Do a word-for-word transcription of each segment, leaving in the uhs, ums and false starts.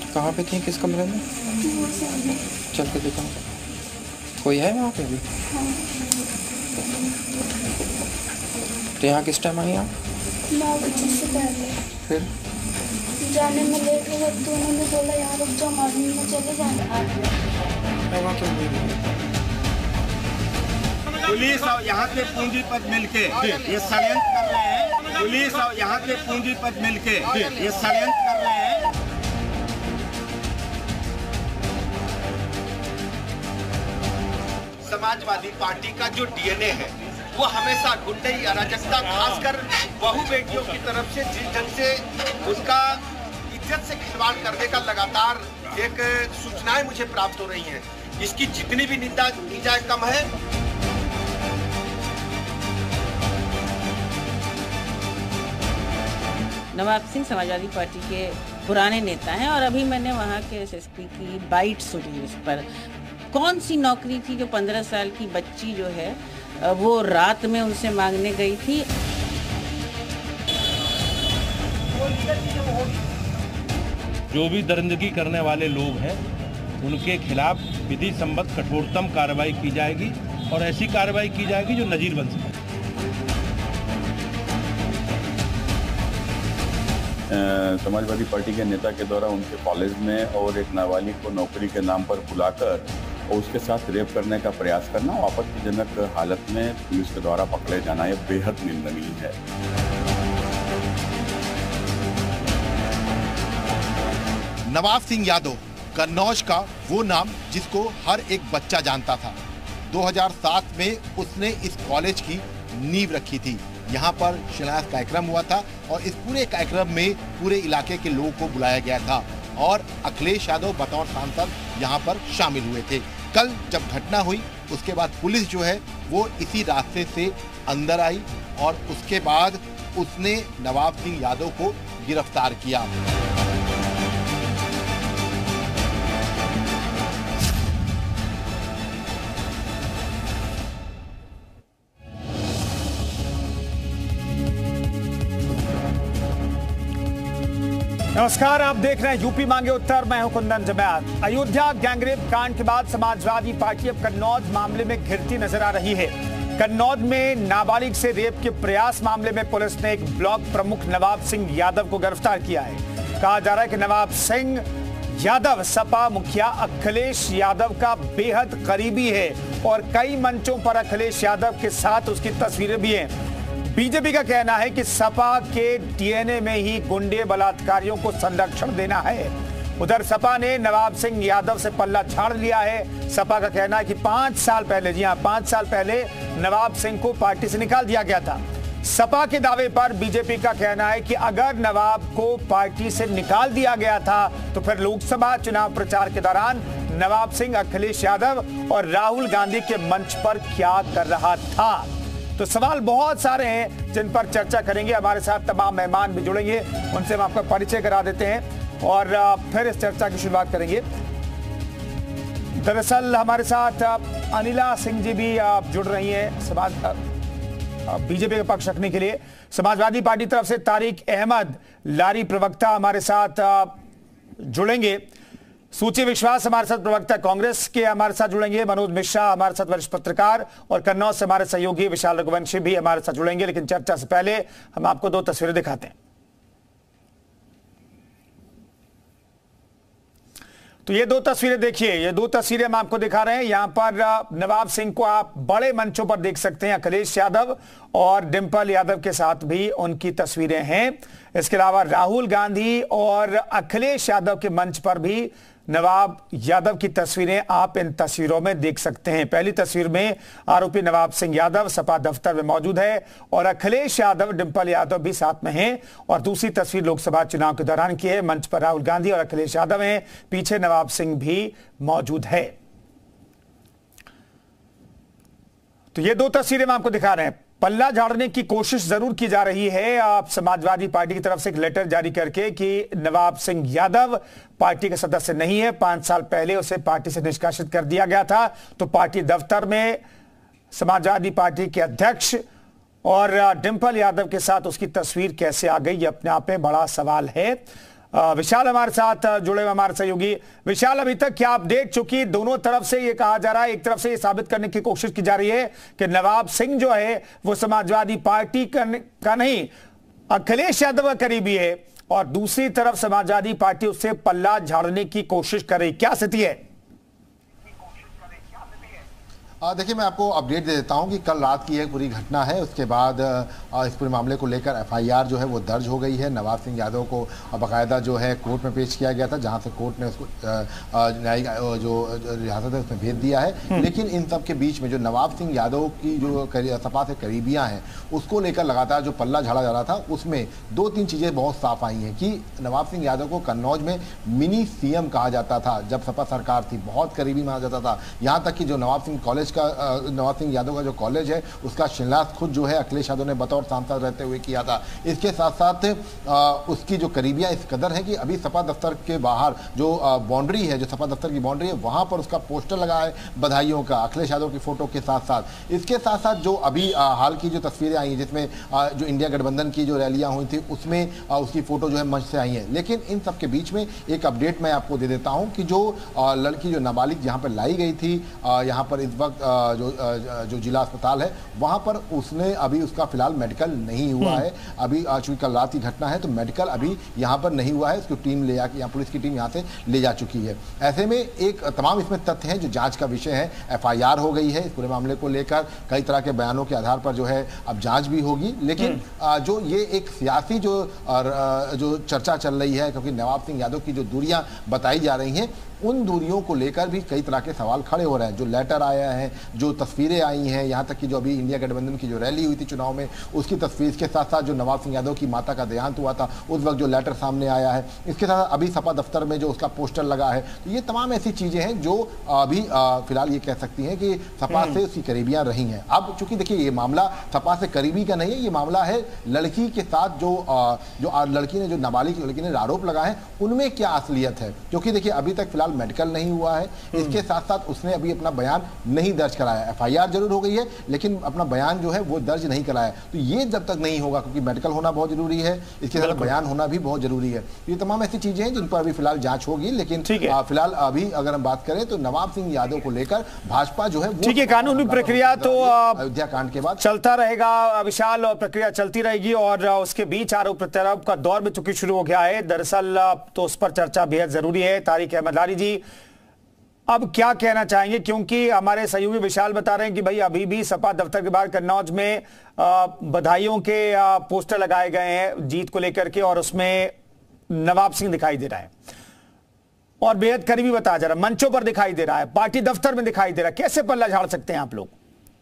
कहाँ पे थी, किस कमरे में? चल के दिखाओ, कोई है वहाँ पे अभी? तो यहाँ किस टाइम आई आप? नौ बजे से पहले। फिर जाने में लेट हो गया तो उन्होंने बोला यहाँ रुक जाओ, मॉर्निंग में चले जाना। वहाँ क्यों नहीं? पुलिस और यहाँ के पूंजीपति मिलके ये षड्यंत्र कर रहे हैं। पुलिस और यहाँ के पूंजीपति मिलके ये षड्यंत्र कर रहे हैं। समाजवादी पार्टी का जो डीएनए है वो हमेशा गुंडई अराजकता, खासकर बहु बेटियों की तरफ से जिस ढंग से उनका इज्जत से खिलवाड़ करने का लगातार एक सूचनाएं मुझे प्राप्त हो रही हैं, इसकी जितनी भी निंदा की जाए कम है। नवाब सिंह समाजवादी पार्टी के पुराने नेता हैं और अभी मैंने वहाँ के एसएसपी की बाइट सुनी इस पर। कौन सी नौकरी थी जो पंद्रह साल की बच्ची जो है वो रात में उनसे मांगने गई थी? जो भी दरिंदगी करने वाले लोग हैं उनके खिलाफ विधि सम्मत कठोरतम कार्रवाई की जाएगी और ऐसी कार्रवाई की जाएगी जो नजीर बन सके। समाजवादी पार्टी के नेता के द्वारा उनके कॉलेज में और एक नाबालिग को नौकरी के नाम पर बुलाकर और उसके साथ रेप करने का प्रयास करना और आपत्तिजनक हालत में पुलिस के द्वारा पकड़े जाना यह बेहद निंदनीय है। नवाब सिंह यादव कन्नौज का वो नाम जिसको हर एक बच्चा जानता था। दो हज़ार सात में उसने इस कॉलेज की नींव रखी थी। यहाँ पर शिलान्यास कार्यक्रम हुआ था और इस पूरे कार्यक्रम में पूरे इलाके के लोगों को बुलाया गया था और अखिलेश यादव बतौर सांसद यहाँ पर शामिल हुए थे। कल जब घटना हुई उसके बाद पुलिस जो है वो इसी रास्ते से अंदर आई और उसके बाद उसने नवाब सिंह यादव को गिरफ्तार किया। नमस्कार, आप देख रहे हैं यूपी मांगे उत्तर। मैं हूं कुंदन जमैत। अयोध्या गैंगरेप कांड के बाद समाजवादी पार्टी अब कन्नौज मामले में घिरती नजर आ रही है। कन्नौज में नाबालिग से रेप के प्रयास मामले में पुलिस ने एक ब्लॉक प्रमुख नवाब सिंह यादव को गिरफ्तार किया है। कहा जा रहा है कि नवाब सिंह यादव सपा मुखिया अखिलेश यादव का बेहद करीबी है और कई मंचों पर अखिलेश यादव के साथ उसकी तस्वीरें भी हैं। बीजेपी का कहना है कि सपा के डीएनए में ही गुंडे बलात्कारियों को संरक्षण देना है। उधर सपा ने नवाब सिंह यादव से पल्ला झाड़ लिया है। सपा का कहना है कि पांच साल पहले, जी हां, पांच साल पहले नवाब सिंह को पार्टी से निकाल दिया गया था। सपा के दावे पर बीजेपी का कहना है कि अगर नवाब को पार्टी से निकाल दिया गया था तो फिर लोकसभा चुनाव प्रचार के दौरान नवाब सिंह अखिलेश यादव और राहुल गांधी के मंच पर क्या कर रहा था। तो सवाल बहुत सारे हैं जिन पर चर्चा करेंगे। हमारे साथ तमाम मेहमान भी जुड़ेंगे, उनसे हम आपका परिचय करा देते हैं और फिर इस चर्चा की शुरुआत करेंगे। दरअसल हमारे साथ अनिला सिंह जी भी जुड़ रही हैं समाज बीजेपी का पक्ष रखने के लिए। समाजवादी पार्टी तरफ से तारिक अहमद लारी प्रवक्ता हमारे साथ जुड़ेंगे। सूची विश्वास हमारे साथ प्रवक्ता कांग्रेस के हमारे साथ जुड़ेंगे। मनोज मिश्रा हमारे साथ वरिष्ठ पत्रकार और कन्नौज से हमारे सहयोगी विशाल रघुवंशी भी हमारे साथ जुड़ेंगे। लेकिन चर्चा से पहले हम आपको दो तस्वीरें दिखाते हैं। तो ये दो तस्वीरें देखिए, ये दो तस्वीरें हम आपको दिखा रहे हैं। यहां पर नवाब सिंह को आप बड़े मंचों पर देख सकते हैं। अखिलेश यादव और डिंपल यादव के साथ भी उनकी तस्वीरें हैं। इसके अलावा राहुल गांधी और अखिलेश यादव के मंच पर भी नवाब यादव की तस्वीरें आप इन तस्वीरों में देख सकते हैं। पहली तस्वीर में आरोपी नवाब सिंह यादव सपा दफ्तर में मौजूद है और अखिलेश यादव, डिंपल यादव भी साथ में हैं। और दूसरी तस्वीर लोकसभा चुनाव के दौरान की है। मंच पर राहुल गांधी और अखिलेश यादव हैं, पीछे नवाब सिंह भी मौजूद है। तो ये दो तस्वीरें हम आपको दिखा रहे हैं। पल्ला झाड़ने की कोशिश जरूर की जा रही है आप समाजवादी पार्टी की तरफ से एक लेटर जारी करके कि नवाब सिंह यादव पार्टी के सदस्य नहीं है। पांच साल पहले उसे पार्टी से निष्कासित कर दिया गया था। तो पार्टी दफ्तर में समाजवादी पार्टी के अध्यक्ष और डिंपल यादव के साथ उसकी तस्वीर कैसे आ गई, ये अपने आप में बड़ा सवाल है। विशाल हमारे साथ जुड़े हुए हमारे सहयोगी। विशाल, अभी तक क्या अपडेट, चूंकि दोनों तरफ से ये कहा जा रहा है, एक तरफ से ये साबित करने की कोशिश की जा रही है कि नवाब सिंह जो है वो समाजवादी पार्टी का नहीं अखिलेश यादव का करीबी है, और दूसरी तरफ समाजवादी पार्टी उससे पल्ला झाड़ने की कोशिश कर रही, क्या स्थिति है? देखिए, मैं आपको अपडेट दे देता हूं कि कल रात की एक पूरी घटना है। उसके बाद आ, इस पूरे मामले को लेकर एफआईआर जो है वो दर्ज हो गई है। नवाब सिंह यादव को बाकायदा जो है कोर्ट में पेश किया गया था, जहां से कोर्ट ने उसको न्यायिक जो रियासत है उसमें भेज दिया है। लेकिन इन सब के बीच में जो नवाब सिंह यादव की जो सपा से करीबियाँ हैं उसको लेकर लगातार जो पल्ला झाड़ा जा रहा था, उसमें दो तीन चीज़ें बहुत साफ आई हैं कि नवाब सिंह यादव को कन्नौज में मिनी सीएम कहा जाता था जब सपा सरकार थी, बहुत करीबी माना जाता था। यहाँ तक कि जो नवाब सिंह कॉलेज का नवाब सिंह यादव का जो कॉलेज है उसका शिलान्यास खुद जो है अखिलेश यादव ने बतौर सांसद रहते हुए किया था। इसके साथ साथ आ, उसकी जो करीबियां इस कदर है कि अभी सपा दफ्तर के बाहर जो बाउंड्री है, जो सपा दफ्तर की बाउंड्री है, वहां पर उसका पोस्टर लगा है बधाइयों का, अखिलेश यादव की फोटो के साथ साथ। इसके साथ साथ जो अभी आ, हाल की जो तस्वीरें आई हैं जिसमें आ, जो इंडिया गठबंधन की जो रैलियां हुई थी उसमें आ, उसकी फोटो जो है मंच से आई है। लेकिन इन सब के बीच में एक अपडेट मैं आपको दे देता हूं कि जो आ, लड़की जो नाबालिग यहाँ पर लाई गई थी, यहाँ पर इस वक्त जो जो जिला अस्पताल है वहां पर उसने अभी उसका फिलहाल मेडिकल नहीं हुआ है। अभी चूंकि कल रात की घटना है तो मेडिकल अभी यहां पर नहीं हुआ है। उसकी टीम ले जाके, यहाँ पुलिस की टीम यहां से ले जा चुकी है। ऐसे में एक तमाम इसमें तथ्य हैं जो जांच का विषय है। एफआईआर हो गई है इस पूरे मामले को लेकर, कई तरह के बयानों के आधार पर जो है अब जांच भी होगी। लेकिन जो ये एक सियासी जो जो चर्चा चल रही है, क्योंकि नवाब सिंह यादव की जो दूरियां बताई जा रही हैं उन दूरियों को लेकर भी कई तरह के सवाल खड़े हो रहे हैं। जो लेटर आया है, जो तस्वीरें आई हैं, यहाँ तक कि जो अभी इंडिया गठबंधन की जो रैली हुई थी चुनाव में उसकी तस्वीर, इसके साथ साथ जो नवाब सिंह यादव की माता का देहांत हुआ था उस वक्त जो लेटर सामने आया है, इसके साथ अभी सपा दफ्तर में जो उसका पोस्टर लगा है, तो ये तमाम ऐसी चीज़ें हैं जो अभी फिलहाल ये कह सकती हैं कि सपा से उसकी करीबियाँ रही हैं। अब चूंकि देखिए ये मामला सपा से करीबी का नहीं है, ये मामला है लड़की के साथ जो जो लड़की ने जो नाबालिग लड़की ने आरोप लगाए हैं उनमें क्या असलियत है। क्योंकि देखिए अभी तक फिलहाल मेडिकल नहीं हुआ है, इसके साथ साथ उसने अभी अपना बयान नहीं दर्ज कराया। एफआईआर जरूर हो गई है लेकिन अपना बयान जो है वो दर्ज नहीं कराया। तो ये जब तक नहीं होगा, क्योंकि मेडिकल होना बहुत जरूरी है, इसके साथ बयान होना भी बहुत जरूरी है। ये तमाम ऐसी चीजें हैं जिन पर अभी फिलहाल जांच होगी। लेकिन फिलहाल अभी अगर हम बात करें तो नवाब सिंह यादव को लेकर भाजपा जो है ठीक है, कानूनी प्रक्रिया तो अयोध्या कांड के बाद चलता रहेगा विशाल, और प्रक्रिया चलती रहेगी। और उसके बीच आरोप प्रत्यारोप का दौर भी चूंकि शुरू हो गया है, दरअसल तो उस पर चर्चा बेहद जरूरी है। तारिक अहमद लारी जी अब क्या कहना चाहेंगे, क्योंकि हमारे सहयोगी विशाल बता रहे हैं कि भाई अभी भी सपा दफ्तर के बाहर कन्नौज में बधाइयों के पोस्टर लगाए गए हैं जीत को लेकर के, और उसमें नवाब सिंह दिखाई दे रहा है और बेहद करीबी बताया जा रहा है, मंचों पर दिखाई दे रहा है, पार्टी दफ्तर में दिखाई दे रहा है। कैसे पल्ला झाड़ सकते हैं आप लोग?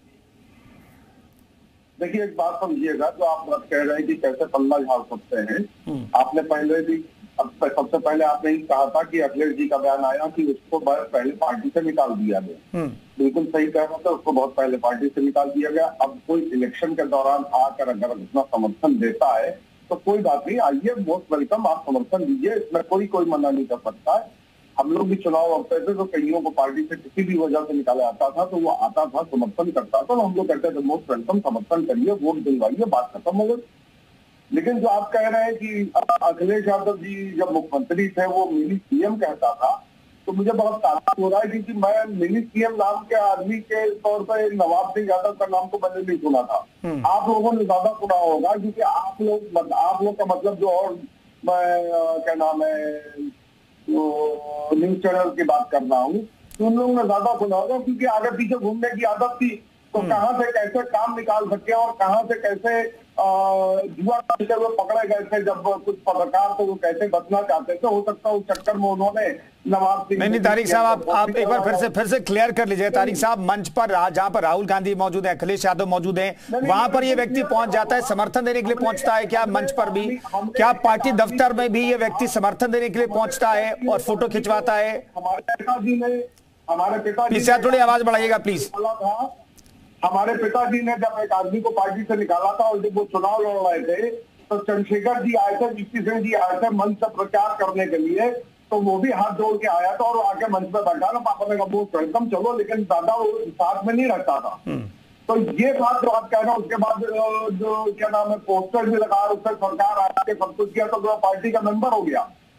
देखिए एक बात समझिएगा, जो आप बात कह रहे हैं कि कैसे पल्ला झाड़ सकते हैं, आपने पहले भी अब सबसे पहले आपने ही कहा था कि अखिलेश जी का बयान आया कि उसको बहुत पहले पार्टी से निकाल दिया गया। बिल्कुल सही कह रहा था, उसको बहुत पहले पार्टी से निकाल दिया गया। अब कोई इलेक्शन के दौरान आकर अगर अपना समर्थन देता है तो कोई बात नहीं, आइए मोस्ट वेलकम, आप समर्थन दीजिए, इसमें कोई कोई मना नहीं कर सकता है। हम लोग भी चुनाव लड़ते थे तो कईयों को पार्टी से किसी भी वजह से निकाला आता था तो वो आता था, समर्थन करता था, तो हम लोग कहते थे मोस्ट वेलकम, समर्थन करिए, वोट दिलवाइए, बात खत्म हो गई। लेकिन जो आप कह रहे हैं कि अखिलेश यादव जी जब मुख्यमंत्री थे वो मिनी सीएम कहता था, तो मुझे बहुत ताज्जुब हो रहा है क्योंकि मैं मिनी सीएम नाम के आदमी के तौर पर नवाब सिंह यादव का नाम तो मैंने नहीं सुना था। आप लोगों ने ज्यादा सुना होगा क्योंकि आप लोग आप लोग का मतलब जो, और मैं क्या नाम है न्यूज चैनल की बात कर रहा हूँ, तो उन लोगों ने ज्यादा सुना होगा क्योंकि आगे पीछे घूमने की आदत थी। तो कहाँ से कैसे काम निकाल सके और कहाँ से कैसे जुआ खेलते हुए पकड़े गए थे जब कुछ पत्रकार, तो वो कैसे बचना चाहते थे, हो सकता है उस चक्कर में उन्होंने नवाब सिंह। नहीं नहीं तारिक साहब, आप आप एक बार फिर से फिर से क्लियर कर लीजिए तारिक साहब। मंच पर जहां पर राहुल गांधी मौजूद है, अखिलेश यादव मौजूद है, वहां पर ये व्यक्ति पहुंच जाता है, समर्थन देने के लिए पहुंचता है क्या? मंच पर भी क्या पार्टी दफ्तर में भी ये व्यक्ति समर्थन देने के लिए पहुंचता है और फोटो खिंचवाता है? हमारे पिताजी ने हमारे पिताजी थोड़ी आवाज बढ़ाइएगा प्लीज। हमारे पिताजी ने जब एक आदमी को पार्टी से निकाला था और जब वो चुनाव लड़ रहे थे तो चंद्रशेखर जी आए थे, वीपी सिंह जी आए थे मंच से प्रचार करने के लिए, तो वो भी हाथ जोड़ के आया था और आके मंच पे बैठा ना, पापा ने कहा वो वेलकम, चलो, लेकिन दादा वो साथ में नहीं रहता था। तो ये बात जो आप कह रहे हैं, उसके बाद जो क्या नाम है पोस्टर भी लगा, उससे सरकार आके सब कुछ किया तो वो पार्टी का मेंबर हो गया।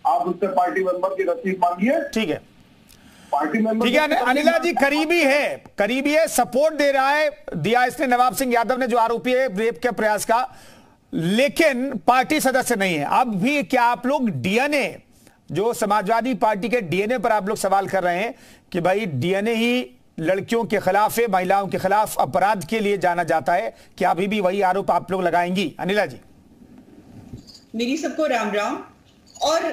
आप उससे पार्टी मेंबर की रसीद मांगिए। ठीक है, पार्टी मेंबर ठीक है। अनिला जी करीबी है, करीबी है, सपोर्ट दे रहा है, दिया इसने नवाब सिंह यादव ने जो आरोपी है रेप के प्रयास का, लेकिन पार्टी सदस्य नहीं है। अब भी क्या आप लोग डीएनए, जो समाजवादी पार्टी के डीएनए पर आप लोग सवाल कर रहे हैं कि भाई डीएनए ही लड़कियों के खिलाफ है, महिलाओं के खिलाफ अपराध के लिए जाना जाता है, क्या अभी भी वही आरोप आप लोग लगाएंगी? अनिला जी। मेरी सबको राम राम। और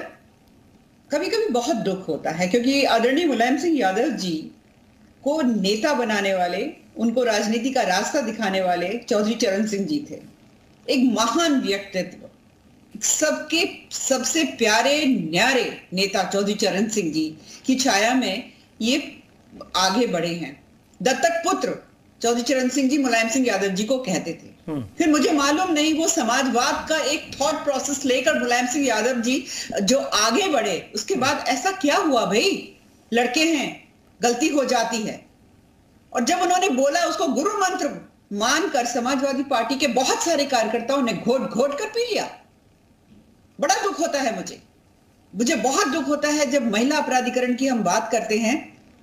कभी कभी बहुत दुख होता है क्योंकि आदरणीय मुलायम सिंह यादव जी को नेता बनाने वाले, उनको राजनीति का रास्ता दिखाने वाले चौधरी चरण सिंह जी थे। एक महान व्यक्तित्व, सबके सबसे प्यारे न्यारे नेता चौधरी चरण सिंह जी की छाया में ये आगे बढ़े हैं। दत्तक पुत्र चौधरी चरण सिंह जी मुलायम सिंह यादव जी को कहते थे। फिर मुझे मालूम नहीं वो समाजवाद का एक थॉट प्रोसेस लेकर मुलायम सिंह यादव जी जो आगे बढ़े, उसके बाद ऐसा क्या हुआ भाई, लड़के हैं, गलती हो जाती है। और जब उन्होंने बोला उसको गुरु मंत्र मानकर समाजवादी पार्टी के बहुत सारे कार्यकर्ताओं ने घोट घोट कर पी लिया। बड़ा दुख होता है मुझे मुझे बहुत दुख होता है जब महिला अपराधीकरण की हम बात करते हैं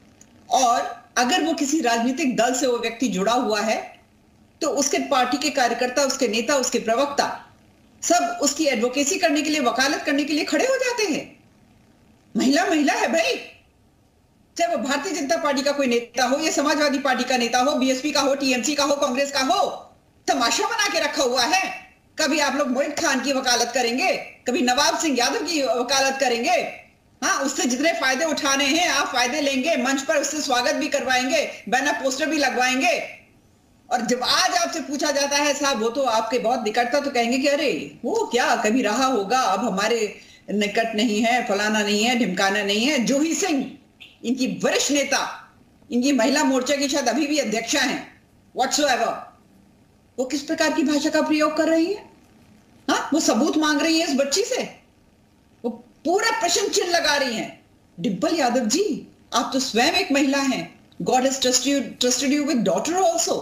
और अगर वो किसी राजनीतिक दल से वो व्यक्ति जुड़ा हुआ है तो उसके पार्टी के कार्यकर्ता, उसके नेता, उसके प्रवक्ता सब उसकी एडवोकेसी करने के लिए, वकालत करने के लिए खड़े हो जाते हैं। महिला महिला है भाई, चाहे वो भारतीय जनता पार्टी का कोई नेता हो या समाजवादी पार्टी का नेता हो, बीएसपी का हो, टीएमसी का हो, कांग्रेस का हो, तमाशा बना के रखा हुआ है। कभी आप लोग मोहित खान की वकालत करेंगे, कभी नवाब सिंह यादव की वकालत करेंगे। हाँ, उससे जितने फायदे उठाने हैं आप फायदे लेंगे, मंच पर उससे स्वागत भी करवाएंगे, बैनर पोस्टर भी लगवाएंगे। और जब आज आपसे पूछा जाता है साहब वो तो आपके बहुत निकटता, तो कहेंगे कि अरे वो क्या कभी रहा होगा, अब हमारे निकट नहीं है, फलाना नहीं है, ढिमकाना नहीं है। जूही सिंह इनकी वरिष्ठ नेता, इनकी महिला मोर्चा की शायद अभी भी अध्यक्षा हैं, व्हाट्सोएवर, वो किस प्रकार की भाषा का प्रयोग कर रही है? हाँ, वो सबूत मांग रही है इस बच्ची से, वो पूरा प्रश्न चिन्ह लगा रही हैं। डिंपल यादव जी, आप तो स्वयं एक महिला हैं, God has trusted trusted you with daughter also.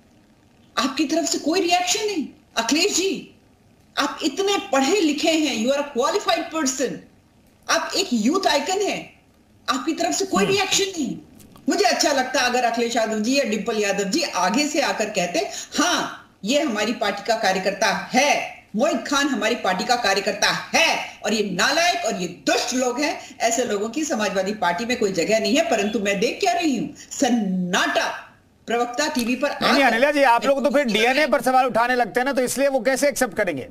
आपकी तरफ से कोई रिएक्शन नहीं। अखिलेश जी, आप इतने पढ़े लिखे हैं, you are a qualified person, आप एक यूथ आइकन हैं, आपकी तरफ से कोई रिएक्शन नहीं। मुझे अच्छा लगता अगर अखिलेश यादव जी या डिंपल यादव जी आगे से आकर कहते हाँ ये हमारी पार्टी का कार्यकर्ता है, मोहित खान हमारी पार्टी का कार्यकर्ता है और ये नालायक और ये दुष्ट लोग हैं, ऐसे लोगों की समाजवादी पार्टी में कोई जगह नहीं है। परंतु मैं देख क्या रही हूं, सन्नाटा प्रवक्ता टीवी पर। नहीं अनिला जी, आप लोग तो फिर डीएनए पर सवाल उठाने लगते हैं ना, तो इसलिए वो कैसे एक्सेप्ट करेंगे?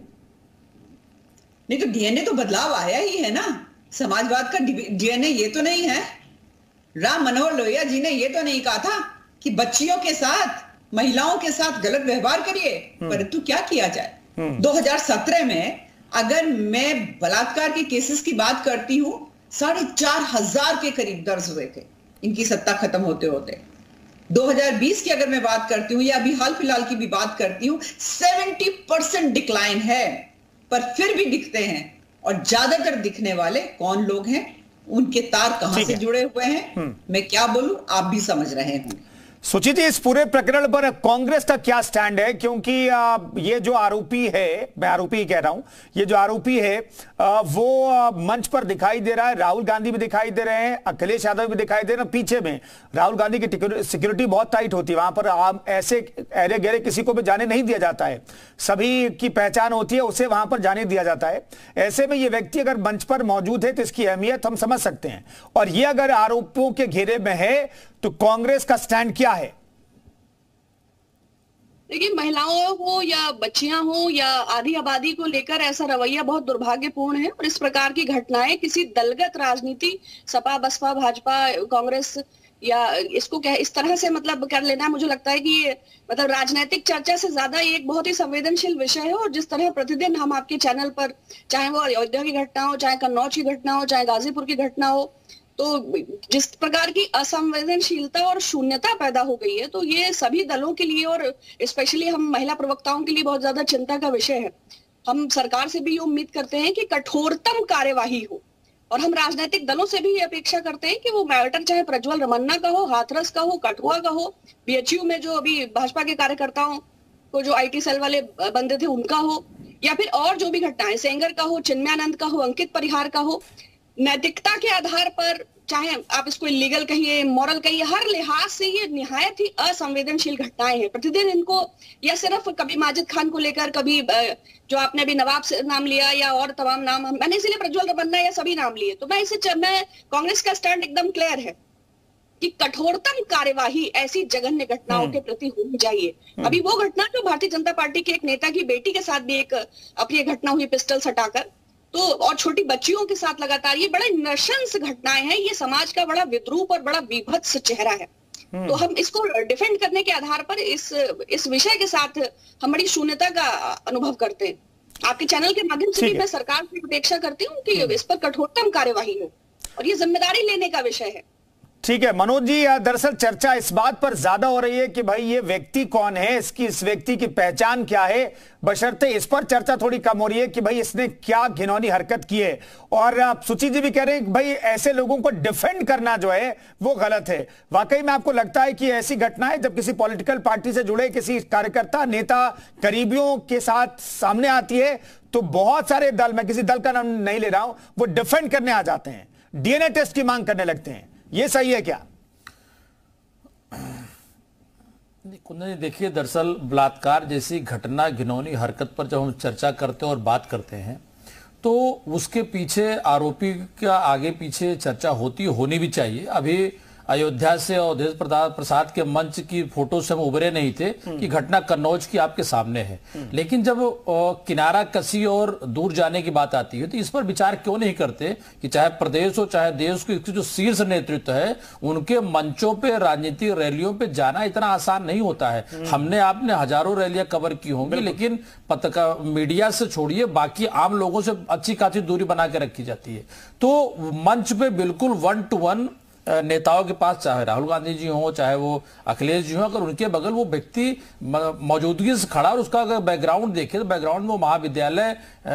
नहीं तो डीएनए तो बदलाव आया ही है ना, समाजवाद का डीएनए ये तो नहीं है। राम मनोहर लोहिया जी ने ये तो नहीं कहा था कि बच्चियों के साथ, महिलाओं के साथ गलत व्यवहार करिए, परंतु क्या किया जाए। दो हज़ार सत्रह में अगर मैं बलात्कार के केसेस की बात करती हूं, साढ़े चार हजार के करीब दर्ज हुए थे इनकी सत्ता खत्म होते होते। दो हज़ार बीस की अगर मैं बात करती हूं या अभी हाल फिलहाल की भी बात करती हूं, सत्तर परसेंट डिक्लाइन है, पर फिर भी दिखते हैं। और ज्यादातर दिखने वाले कौन लोग हैं, उनके तार कहां से जुड़े हुए हैं, मैं क्या बोलूं, आप भी समझ रहे होंगे। सुचित जी, इस पूरे प्रकरण पर कांग्रेस का क्या स्टैंड है? क्योंकि ये जो आरोपी है, मैं आरोपी ही कह रहा हूं, ये जो आरोपी है वो मंच पर दिखाई दे रहा है, राहुल गांधी भी दिखाई दे रहे हैं, अखिलेश यादव भी दिखाई दे रहे हैं। पीछे में राहुल गांधी की सिक्योरिटी बहुत टाइट होती है, वहां पर आप ऐसे अरे गहरे किसी को भी जाने नहीं दिया जाता है, सभी की पहचान होती है, उसे वहां पर जाने दिया जाता है। ऐसे में ये व्यक्ति अगर मंच पर मौजूद है तो इसकी अहमियत हम समझ सकते हैं। और ये अगर आरोपों के घेरे में है तो कांग्रेस का स्टैंड क्या है? देखिए, महिलाओं हो या बच्चियां हो या आधी आबादी को लेकर ऐसा रवैया बहुत दुर्भाग्यपूर्ण है। और इस प्रकार की घटनाएं किसी दलगत राजनीति, सपा बसपा भाजपा कांग्रेस या इसको क्या इस तरह से मतलब कर लेना, मुझे लगता है कि ये मतलब राजनीतिक चर्चा से ज्यादा ये एक बहुत ही संवेदनशील विषय है। और जिस तरह प्रतिदिन हम आपके चैनल पर, चाहे वो अयोध्या की घटना हो, चाहे कन्नौज की घटना हो, चाहे गाजीपुर की घटना हो, तो जिस प्रकार की असंवेदनशीलता और शून्यता पैदा हो गई है, तो ये सभी दलों के लिए और स्पेशली हम महिला प्रवक्ताओं के लिए बहुत ज्यादा चिंता का विषय है। हम सरकार से भी ये उम्मीद करते हैं कि कठोरतम कार्यवाही हो, और हम राजनीतिक दलों से भी ये अपेक्षा करते हैं कि वो मैटर चाहे प्रज्वल रमन्ना का हो, हाथरस का हो, कठुआ का हो, बीएचयू में जो अभी भाजपा के कार्यकर्ताओं को जो आईटी सेल वाले बंदे थे उनका हो, या फिर और जो भी घटनाएं सेंगर का हो, चिन्मयानंद का हो, अंकित परिहार का हो, नैतिकता के आधार पर, चाहे आप इसको इलीगल कहिए, मॉरल कहिए, हर लिहाज से ये निहायत ही असंवेदनशील घटनाएं हैं। प्रतिदिन इनको, या सिर्फ कभी माजिद खान को लेकर, कभी जो आपने भी नवाब से नाम लिया या और तमाम नाम, मैंने इसीलिए प्रज्वल रेवन्ना या सभी नाम लिए, तो मैं इसे मैं कांग्रेस का स्टैंड एकदम क्लियर है कि कठोरतम कार्यवाही ऐसी जघन्य घटनाओं के प्रति होनी चाहिए। अभी वो घटना जो भारतीय जनता पार्टी के एक नेता की बेटी के साथ भी एक अपनी घटना हुई पिस्टल सटाकर, तो और छोटी बच्चियों के साथ लगातार, ये बड़े नृशंस घटनाएं हैं। ये समाज का बड़ा विद्रूप और बड़ा विभत्स चेहरा है। तो हम इसको डिफेंड करने के आधार पर इस इस विषय के साथ हम बड़ी शून्यता का अनुभव करते हैं। आपके चैनल के माध्यम से भी मैं सरकार से अपेक्षा करती हूँ कि इस पर कठोरतम कार्यवाही हो, और ये जिम्मेदारी लेने का विषय है। ठीक है मनोज जी, दरअसल चर्चा इस बात पर ज्यादा हो रही है कि भाई ये व्यक्ति कौन है, इसकी इस व्यक्ति की पहचान क्या है, बशर्ते इस पर चर्चा थोड़ी कम हो रही है कि भाई इसने क्या घिनौनी हरकत की है। और आप सुची जी भी कह रहे हैं कि भाई ऐसे लोगों को डिफेंड करना जो है वो गलत है। वाकई में आपको लगता है कि ऐसी घटनाएं जब किसी पॉलिटिकल पार्टी से जुड़े किसी कार्यकर्ता, नेता, करीबियों के साथ सामने आती है तो बहुत सारे दल, मैं किसी दल का नाम नहीं ले रहा हूं, वो डिफेंड करने आ जाते हैं, डीएनए टेस्ट की मांग करने लगते हैं। ये सही है क्या? कुंदन, देखिए दरअसल बलात्कार जैसी घटना, घिनौनी हरकत पर जब हम चर्चा करते हैं और बात करते हैं तो उसके पीछे आरोपी का आगे पीछे चर्चा होती होनी भी चाहिए। अभी अयोध्या से और अवधेश प्रसाद के मंच की फोटो से हम उभरे नहीं थे कि घटना कन्नौज की आपके सामने है, लेकिन जब किनारा कसी और दूर जाने की बात आती है तो इस पर विचार क्यों नहीं करते कि चाहे प्रदेश हो चाहे देश के जो शीर्ष नेतृत्व है उनके मंचों पे, राजनीतिक रैलियों पे जाना इतना आसान नहीं होता है। हमने आपने हजारों रैलियां कवर की होंगी, लेकिन पत्रकार मीडिया से छोड़िए बाकी आम लोगों से अच्छी खासी दूरी बना के रखी जाती है। तो मंच पे बिल्कुल वन टू वन नेताओं के पास, चाहे राहुल गांधी जी हो चाहे वो अखिलेश जी हो, अगर उनके बगल वो व्यक्ति मौजूदगी से खड़ा और उसका अगर बैकग्राउंड देखे तो बैकग्राउंड में वो महाविद्यालय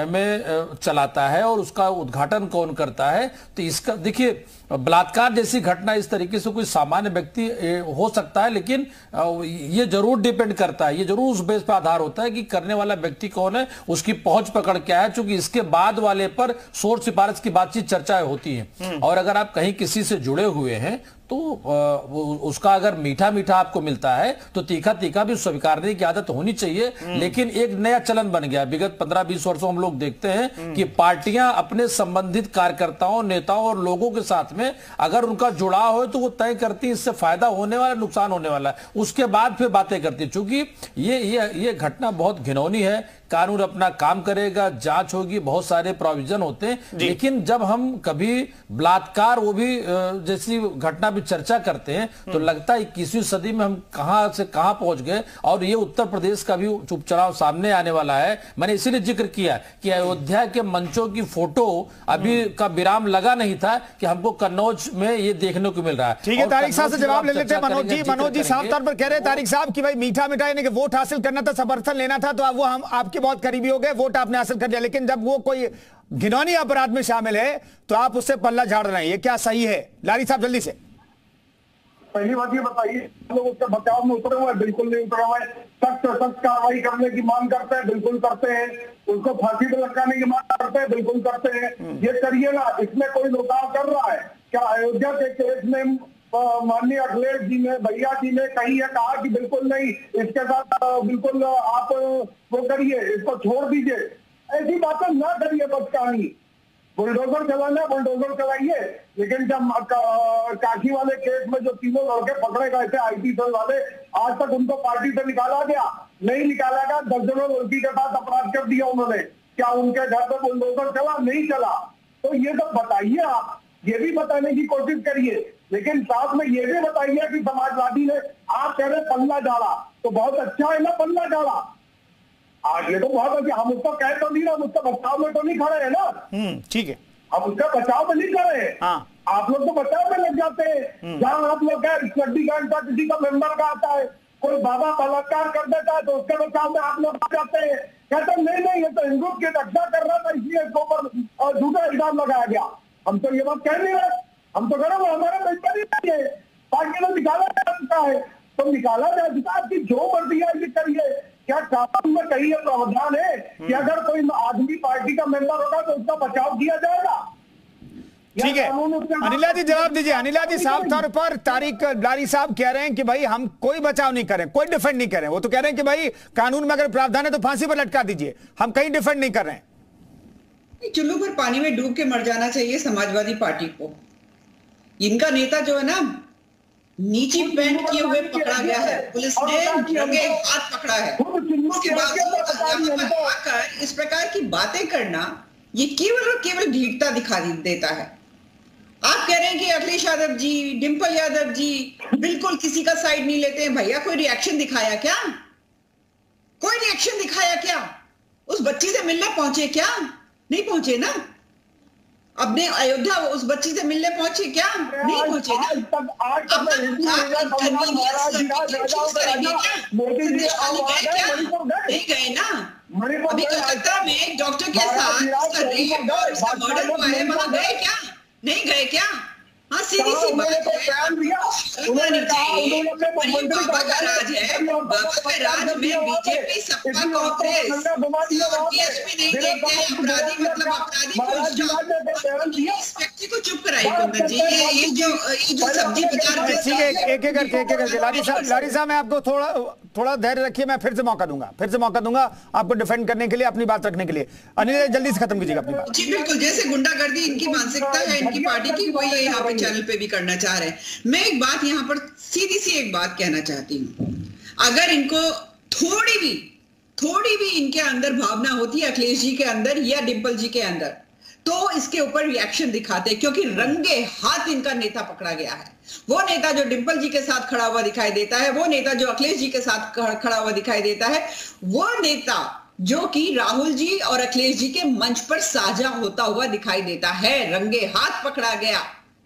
में चलाता है और उसका उद्घाटन कौन करता है, तो इसका देखिए बलात्कार जैसी घटना इस तरीके से कोई सामान्य व्यक्ति हो सकता है, लेकिन ये जरूर डिपेंड करता है, ये जरूर उस बेस पर आधार होता है कि करने वाला व्यक्ति कौन है, उसकी पहुंच पकड़ क्या है, क्योंकि इसके बाद वाले पर सोच सिफारिश की बातचीत चर्चाएं होती हैं। और अगर आप कहीं किसी से जुड़े हुए हैं तो उसका अगर मीठा मीठा आपको मिलता है तो तीखा तीखा भी स्वीकारने की आदत होनी चाहिए। लेकिन एक नया चलन बन गया, विगत पंद्रह बीस वर्षों हम लोग देखते हैं कि पार्टियां अपने संबंधित कार्यकर्ताओं, नेताओं और लोगों के साथ में अगर उनका जुड़ाव हो तो वो तय करती है इससे फायदा होने वाला, नुकसान होने वाला है, उसके बाद फिर बातें करती है। चूंकि ये ये ये घटना बहुत घिनौनी है, कानून अपना काम करेगा, जांच होगी, बहुत सारे प्रोविजन होते हैं, लेकिन जब हम कभी बलात्कार वो भी जैसी घटना भी चर्चा करते हैं तो लगता है इक्कीसवीं सदी में हम कहां से कहां पहुंच गए। और ये उत्तर प्रदेश का भी उपचुनाव सामने आने वाला है। मैंने इसीलिए जिक्र किया कि अयोध्या के मंचों की फोटो अभी का विराम लगा नहीं था कि हमको कन्नौज में ये देखने को मिल रहा है। ठीक है, तारिक साहब से जवाब ले लेते हैं। मनोज जी, मनोज जी साफ तौर पर कह रहे हैं तारिक साहब कि भाई मीठा मीठा यानी कि वोट हासिल करना था, समर्थन लेना था, तो वो हम आपके बहुत करीबी हो गए, वोट आपने हासिल कर लिया, लेकिन जब वो कोई घिनौनी अपराध में शामिल है तो आप उससे पल्ला झाड़ रहे हैं, ये क्या सही है? लारी साहब जल्दी से। पहली बात ये बताइए, लोग उसके बचाव में उतरे हुए? बिल्कुल नहीं उतरे हुए। सख्त सख्त कार्रवाई करने की मांग करते हैं, बिल्कुल करते हैं। उसको फांसी पे लटकाने की मांग करते हैं, बिल्कुल करते हैं। ये करिए ना, इसमें कोई लुटाव कर रहा है क्या? अयोध्या के केस में माननीय अखिलेश जी ने, भैया जी ने कही है, कहा कि बिल्कुल नहीं, इसके साथ बिल्कुल आप वो करिए, इसको छोड़ दीजिए। ऐसी बातें ना करिए, बचकानी। बुलडोजर चलाना बुलडोजर चलाइए, लेकिन जब काशी वाले केस में जो तीनों लड़के पकड़े गए थे आईटी सेल वाले, आज तक उनको पार्टी से निकाला गया नहीं? निकाला गया। दर्जनों लड़की के साथ अपराध कर दिया उन्होंने। क्या उनके घर पर बुलडोजर चला? नहीं चला। तो ये सब बताइए, आप ये भी बताने की कोशिश करिए, लेकिन साथ में ये भी बताइए कि समाजवादी ने, आप कह रहे पल्ला झाड़ा, तो बहुत अच्छा है ना पल्ला झाड़ा। आज ये तो बहुत अच्छा, हम उसको कह तो नहीं रहे, हम उसका बचाव में तो नहीं खड़े हैं ना। ठीक है, हम उसका बचाव में नहीं खड़े हैं। हाँ। आप लोग तो बचाव में लग जाते हैं। जहां आप लोग चड्डी गांड का किसी का मेंबर का आता है, कोई बाबा बलात्कार कर देता है तो उसके बचाव में आप लोग आ जाते हैं, कहते नहीं नहीं ये तो हिंदू की रक्षा कर रहा था इसलिए इसके ऊपर झूठा इल्जाम लगाया गया। हम तो ये बात कह नहीं रहे, हम तो कह रहे हमारा पैसा नहीं है, पार्टी ने निकाला जा चुका है तो निकाला जा चुका है। आपकी जो मर्जी है ये करिए। क्या कानून में कहीं यह प्रावधान है कि अगर कोई आदमी पार्टी का मेंबर होगा तो उसका बचाव किया जाएगा? ठीक है अनिला जी, जवाब दीजिए। अनिला जी, साफ तौर पर तारिक लारी साहब कह रहे हैं कि भाई हम कोई बचाव नहीं करें, कोई डिफेंड नहीं करें। वो तो कह रहे हैं कि भाई कानून में अगर प्रावधान है तो फांसी पर लटका दीजिए, हम कहीं डिफेंड नहीं कर रहे हैं। चुल्लू पर पानी में डूब के मर जाना चाहिए समाजवादी पार्टी को। इनका नेता जो है ना, नीची पैंट किए हुए पकड़ा गया है, पुलिस ने रंगे हाथ पकड़ा है। उसके बावजूद आकर इस प्रकार की बातें करना, ये केवल और केवल ढीठता दिखा देता है। आप कह रहे हैं कि अखिलेश यादव जी, डिंपल यादव जी बिल्कुल किसी का साइड नहीं लेते हैं। भैया कोई रिएक्शन दिखाया क्या? कोई रिएक्शन दिखाया क्या? उस बच्ची से मिलने पहुंचे क्या? नहीं पहुंचे ना। अपने अयोध्या उस बच्ची से मिलने पहुंचे क्या? नहीं पहुंचे ना। नहीं गए ना। अभी कलकत्ता में एक डॉक्टर के साथ उसका रेप और उसका मर्डर हुआ है, वहां गए क्या? नहीं गए क्या? हाँ, सीधी सी बात है। बाबा का राज है, बाबा के राज में बीजेपी, सपा, कांग्रेस डीएसपी नहीं देखते हैं। अपराधी मतलब अपराधी इस व्यक्ति को चुप कराइए कुंदन जी। ये ये जो ये जो सब्जी बाजार ठीक है, एक एक करके एक एक करके लारी साहब लारी साहब मैं आपको थोड़ा थोड़ा धैर्य रखिए, मैं फिर से मौका दूंगा फिर से मौका दूंगा आपको डिफेंड करने के लिए, अपनी बात रखने के लिए। अनिल जल्दी से खत्म कीजिएगा अपनी बात। जी बिल्कुल, जैसे गुंडागर्दी इनकी मानसिकता है इनकी पार्टी की, वही ये यहाँ पे चैनल पे भी करना चाह रहे हैं। मैं एक बात यहाँ पर सीधी सी एक बात कहना चाहती हूँ, अगर इनको थोड़ी भी थोड़ी भी इनके अंदर भावना होती है, अखिलेश जी के अंदर या डिंपल जी के अंदर, तो इसके ऊपर रिएक्शन दिखाते, क्योंकि रंगे हाथ इनका नेता पकड़ा गया है। वो नेता जो डिंपल जी के साथ खड़ा हुआ दिखाई देता है, वो नेता जो अखिलेश जी के साथ खड़ा हुआ दिखाई देता है, वो नेता जो कि राहुल जी और अखिलेश जी के मंच पर साझा होता हुआ दिखाई देता है, रंगे हाथ पकड़ा गया।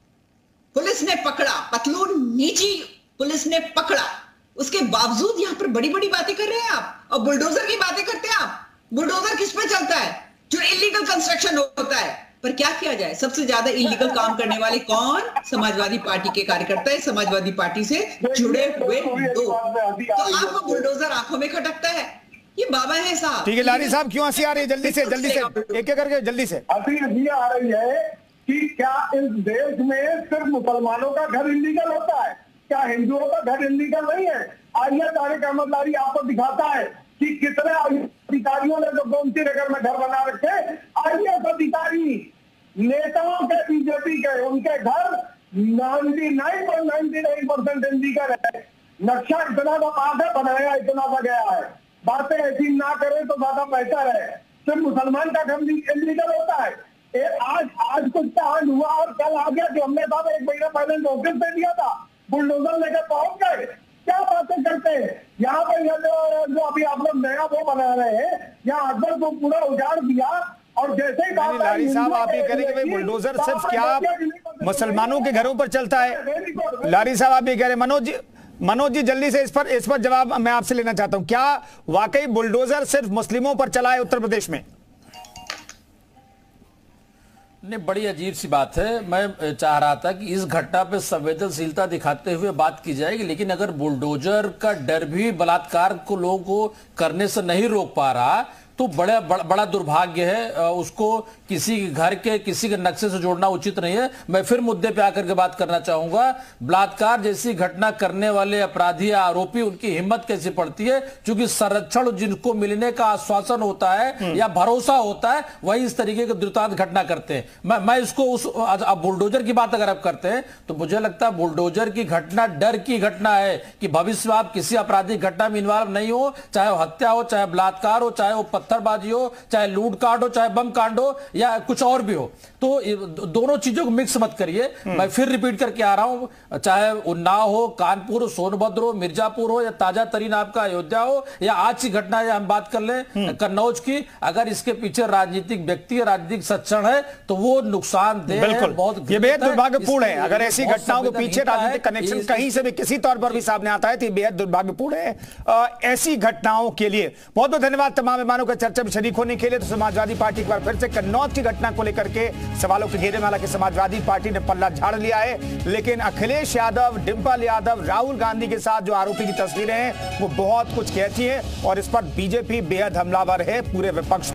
पुलिस ने पकड़ा, पतलून नीची पुलिस ने पकड़ा, उसके बावजूद यहां पर बड़ी बड़ी बातें कर रहे हैं आप, और बुलडोजर की बातें करते हैं आप। बुलडोजर किस पे चलता है? जो इलीगल कंस्ट्रक्शन होता है। पर क्या किया जाए, सबसे ज्यादा इलीगल काम करने वाले कौन? समाजवादी पार्टी के कार्यकर्ता है, समाजवादी पार्टी से जुड़े हुए लोग। तो आपको बुलडोजर आंखों में खटकता है, ये बाबा है साहब। ठीक है लारी साहब, क्यों हंसी आ रही है? जल्दी से जल्दी से एक एक करके जल्दी से। हंसी ये आ रही है कि क्या इस देश में सिर्फ मुसलमानों का घर इलीगल होता है? क्या हिंदुओं का घर इलीगल नहीं है? आइए तारिक अहमद लारी आपको दिखाता है कि कितने अधिकारियों ने जो गोमती नगर में घर बना रखे। आईएएस अधिकारी, नेताओं के, बीजेपी के, उनके घर निन्यानवे पॉइंट निन्यानवे परसेंट इलीगल है। नक्शा इतना सा पास है, बनाया इतना सा गया है। बातें ऐसी ना करें तो ज्यादा बेहतर है। सिर्फ मुसलमान का घर इलीगल होता है? ए, आज आज कुछ कांड हुआ और कल आ गया कि हमने साहब एक महीना पहले नोटिस दे दिया था, बुलडोजर लेकर पहुंच गए। क्या बातें करते हैं यहाँ पर? ये जो, जो अभी आप लोग नया वो बना रहे हैं, यहाँ अकबर को पूरा उजाड़ दिया, और जैसे ही बात लारी साहब आप ये कह रहे हैं कि भाई बुलडोजर सिर्फ क्या मुसलमानों के घरों पर चलता है? लारी साहब आप ये कह रहे हैं। मनोज जी मनोज जी जल्दी से इस पर इस पर जवाब मैं आपसे लेना चाहता हूं, क्या वाकई बुलडोजर सिर्फ मुस्लिमों पर चला है उत्तर प्रदेश में? नहीं, बड़ी अजीब सी बात है। मैं चाह रहा था कि इस घटना पे संवेदनशीलता दिखाते हुए बात की जाएगी, लेकिन अगर बुलडोजर का डर भी बलात्कार को लोगों को करने से नहीं रोक पा रहा तो बड़ा बड़ा, बड़ा दुर्भाग्य है। उसको किसी घर के किसी के नक्शे से जोड़ना उचित नहीं है। मैं फिर मुद्दे पे आकर के बात करना चाहूंगा, बलात्कार जैसी घटना करने वाले अपराधी या आरोपी, उनकी हिम्मत कैसे पड़ती है? क्योंकि संरक्षण जिनको मिलने का आश्वासन होता है या भरोसा होता है, वही इस तरीके के दुर्दांत घटना करते हैं। मैं मैं इसको उस अब बुलडोजर की बात अगर आप करते हैं तो मुझे लगता है बुलडोजर की घटना डर की घटना है कि भविष्य में आप किसी आपराधिक घटना में इन्वॉल्व नहीं हो, चाहे वो हत्या हो, चाहे बलात्कार हो, चाहे वो पत्थरबाजी हो, चाहे लूटकांड हो, चाहे बम कांड हो या कुछ और भी हो। तो दोनों चीजों को मिक्स मत करिए। मैं फिर रिपीट करके आ रहा हूं, चाहे उन्नाव हो, कानपुर, सोनभद्र हो, मिर्जापुर हो, या ताजा तरीन आपका अयोध्या हो, या आज की घटना या हम बात कर लें कन्नौज की, अगर इसके पीछे राजनीतिक व्यक्ति, राजनीतिक सच्चर है तो वो नुकसानदेह है, बहुत ये बेहद दुर्भाग्यपूर्ण है। अगर ऐसी घटनाओं के पीछे राजनीतिक कनेक्शन कहीं से भी किसी तौर पर भी सामने आता है तो बेहद दुर्भाग्यपूर्ण है। ऐसी घटनाओं के लिए बहुत बहुत धन्यवाद तमाम मेहमानों का चर्चा में शरीक होने के लिए। तो समाजवादी पार्टी एक बार फिर से कन्नौज की घटना को लेकर के सवालों के घेरे में, हालांकि समाजवादी पार्टी ने पल्ला झाड़ लिया है, लेकिन अखिलेश यादव, डिंपल यादव, राहुल गांधी के साथ जो आरोपी की तस्वीरें हैं वो बहुत कुछ कहती हैं, और इस पर बीजेपी बेहद हमलावर है, पूरे विपक्ष